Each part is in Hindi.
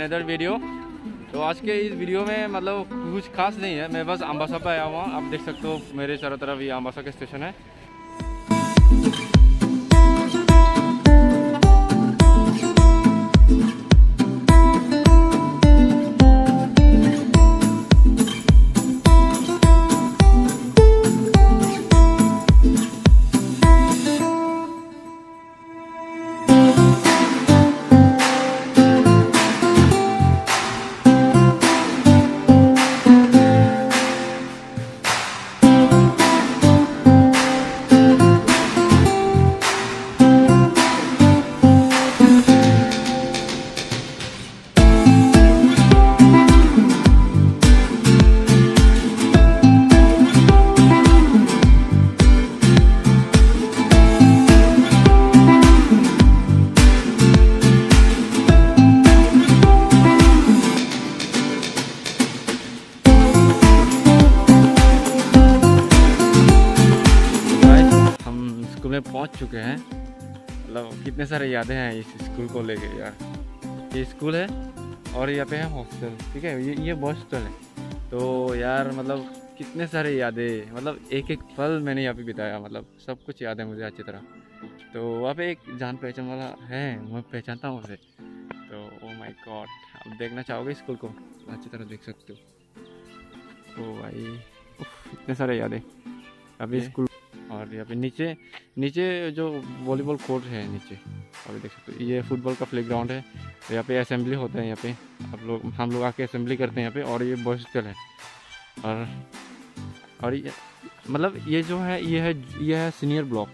Another video. तो आज के इस वीडियो में मतलब कुछ खास नहीं है, मैं बस अम्बासा पे आया हुआ। आप देख सकते हो मेरे चारों तरफ ये अम्बासा का स्टेशन है। स्कूल में पहुंच चुके हैं। मतलब कितने सारे यादें हैं इस स्कूल को लेके यार। ये स्कूल है और यहाँ पे है हॉस्टल, ठीक है। ये बॉयज हॉस्टल है। तो यार मतलब कितने सारे यादें, मतलब एक एक पल मैंने यहाँ पे बिताया, मतलब सब कुछ याद है मुझे अच्छी तरह। तो वहाँ पे एक जान पहचान वाला है, मैं पहचानता हूँ उसे। तो ओ माय गॉड, आप देखना चाहोगे स्कूल को अच्छी तरह देख सकते हो। ओ भाई इतने सारे यादें अभी स्कूल। और यहाँ पे नीचे जो वॉलीबॉल कोर्ट है नीचे, अभी देख सकते हो। ये फुटबॉल का प्लेग्राउंड है। यहाँ पे असेंबली होता है, यहाँ पे हम लोग आके असेंबली करते हैं यहाँ पे। और ये बॉयज हॉस्टल है। और ये मतलब ये जो है ये है सीनियर ब्लॉक।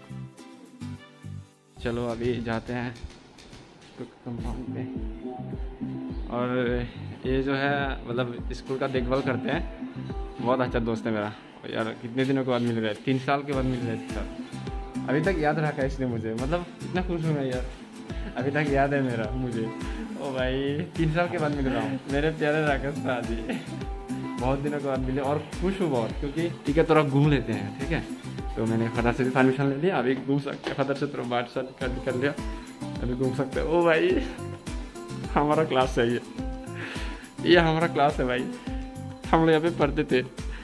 चलो अभी जाते हैं कंपाउंड पे। और ये जो है मतलब स्कूल का देखभाल करते हैं, बहुत अच्छा दोस्त है मेरा यार। कितने दिनों के बाद मिल रहे हैं, 3 साल के बाद मिल रहे हैं। अभी तक याद रखा है इसने मुझे, मतलब इतना खुश हूँ मैं यार। अभी तक याद है मेरा मुझे। ओ भाई 3 साल के बाद मिल रहा हूँ मेरे प्यारे राकेश जी। बहुत दिनों के बाद मिले और खुश हूँ बहुत, क्योंकि ठीक है थोड़ा घूम लेते हैं, ठीक है। तो मैंने फदर से भी परमिशन ले लिया, अभी घूम सकते हैं। फदर से थोड़ा बात साथ कर लिया, अभी घूम सकते हैं। ओ भाई हमारा क्लास है ये हमारा क्लास है भाई। हम लोग यहाँ पे पढ़ते थे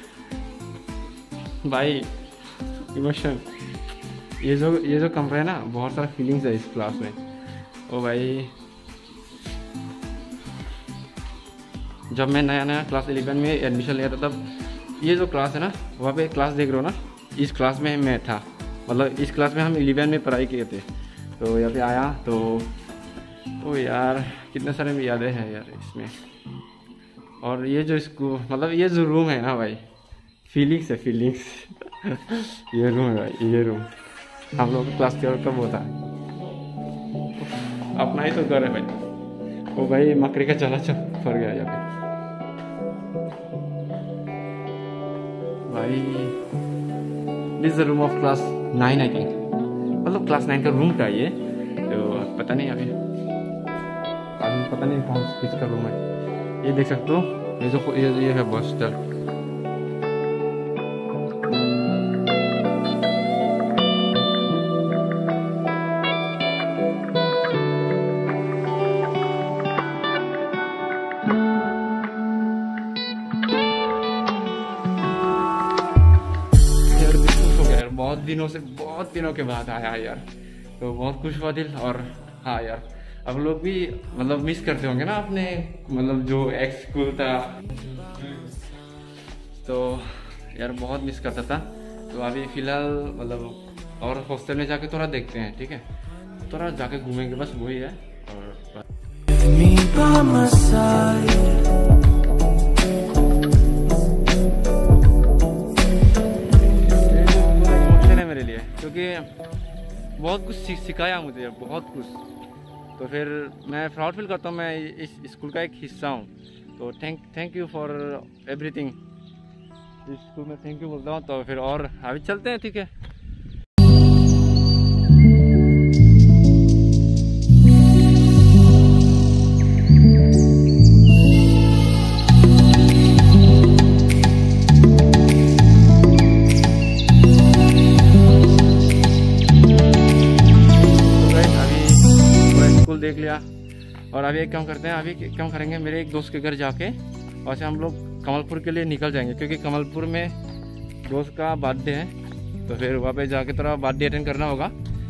भाई। इमोशन, ये जो कमरा है ना, बहुत सारा फीलिंग्स है इस क्लास में। ओ भाई जब मैं नया क्लास 11 में एडमिशन लिया था, तब ये जो क्लास है ना, वहाँ पे क्लास देख रहे हो ना, इस क्लास में मैं था। मतलब इस क्लास में हम 11 में पढ़ाई किए थे। तो यहाँ पे आया तो यार कितने सारे यादें हैं यार इसमें। और ये जो स्कूल, मतलब ये जो रूम है ना भाई, फीलिंग्स है फीलिंग्स। ये रूम है भाई, ये रूम हम लोग क्लास कब होता है, अपना ही तो घर है भाई। ओ भाई मकड़ी का चला फर गया यहाँ पे भाई। This the room of class 9 I think. मतलब क्लास 9 का रूम का ये, तो पता नहीं अभी पता नहीं कौन किसका रूम है। ये देख सकते हो, ये है बॉयज हॉस्टल। बहुत दिनों के बाद आया यार, तो बहुत खुश हुआ दिल। और हाँ यार, अब लोग भी मतलब मिस करते होंगे ना अपने, मतलब जो एक्स स्कूल था, तो यार बहुत मिस करता था। तो अभी फिलहाल मतलब और हॉस्टल में जाके थोड़ा देखते हैं, ठीक है। थोड़ा जाके घूमेंगे, बस वही है। और मेरे लिए, क्योंकि बहुत कुछ सिखाया मुझे, बहुत कुछ। तो फिर मैं प्राउड फील करता हूँ, मैं इस स्कूल का एक हिस्सा हूँ। तो थैंक यू फॉर एवरीथिंग। इस स्कूल में थैंक यू बोलता हूँ। तो फिर और अभी चलते हैं, ठीक है। देख लिया और अभी एक काम करते हैं, अभी काम करेंगे मेरे एक दोस्त के घर जाके, और से हम लोग कमलपुर के लिए निकल जाएंगे, क्योंकि कमलपुर में दोस्त का बर्थडे है। तो फिर वहाँ पे जाके थोड़ा बर्थडे अटेंड करना होगा।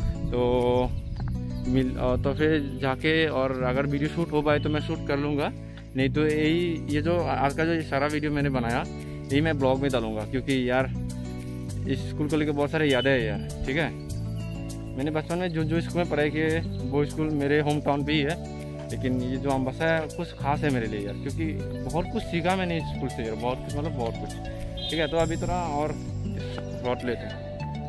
तो फिर जाके, और अगर वीडियो शूट हो पाए तो मैं शूट कर लूँगा, नहीं तो यही ये जो आज का जो सारा वीडियो मैंने बनाया यही मैं ब्लॉग में डालूँगा, क्योंकि यार इस स्कूल को लेकर बहुत सारे यादें हैं यार। ठीक है, मैंने बचपन में जो स्कूल में पढ़ाई की है वो स्कूल मेरे होम टाउन पे ही है, लेकिन ये जो अम्बासा है कुछ खास है मेरे लिए यार, क्योंकि बहुत कुछ सीखा मैंने इस स्कूल से यार, बहुत कुछ, मतलब बहुत कुछ। ठीक है, तो अभी थोड़ा और प्लॉट लेते हैं।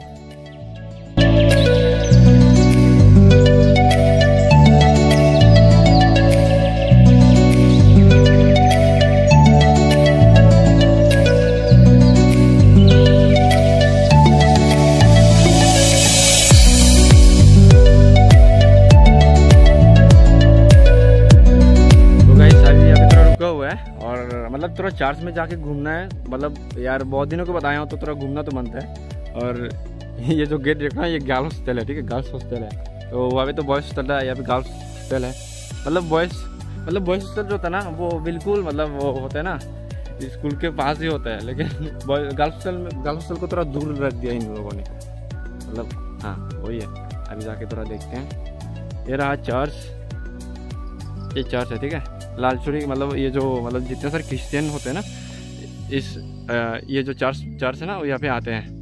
और मतलब थोड़ा चर्च में जाके घूमना है, मतलब यार बहुत दिनों को बताया हूँ तो थोड़ा घूमना तो बनता है। और ये जो गेट देखना है ये गर्ल्स हॉस्टल है। ठीक है, गर्ल्स हॉस्टल है, तो वहाँ पे तो बॉयज़ हॉस्टल है, यहाँ पे गर्ल्स हॉस्टल है। मतलब बॉयज़ हॉस्टल जो होता है ना वो बिल्कुल मतलब वो होता है ना स्कूल के पास ही होता है, लेकिन गर्ल्स हॉस्टल को थोड़ा दूर रख दिया इन लोगों ने, मतलब हाँ वही है। अभी जाके थोड़ा देखते हैं। ये रहा चर्च, ये चर्च है। ठीक है, लालचुरी, मतलब ये जो मतलब जितने सारे क्रिश्चियन होते हैं ना इस ये जो चर्च है ना वो यहाँ पे आते हैं।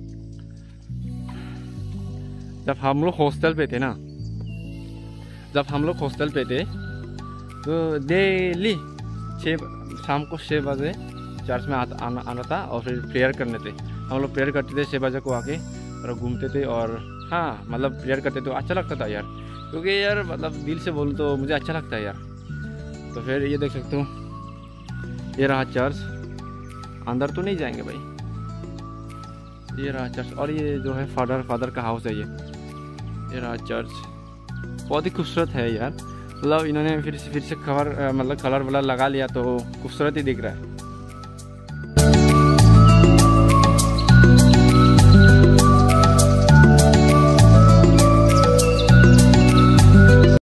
जब हम लोग हॉस्टल पे थे तो डेली शाम को 6 बजे चर्च में आना था, और फिर प्रेयर करने थे। हम लोग प्रेयर करते थे 6 बजे को आके, और घूमते थे, और हाँ मतलब प्रेयर करते तो अच्छा लगता था यार, क्योंकि यार मतलब दिल से बोलूँ तो मुझे अच्छा लगता है यार। तो फिर ये देख सकते हो, ये रहा चर्च, अंदर तो नहीं जाएंगे भाई। ये रहा चर्च, और ये जो है फादर का हाउस है। ये रहा चर्च, बहुत ही खूबसूरत है यार। मतलब इन्होंने फिर से कलर वाला लगा लिया तो खूबसूरत ही दिख रहा है।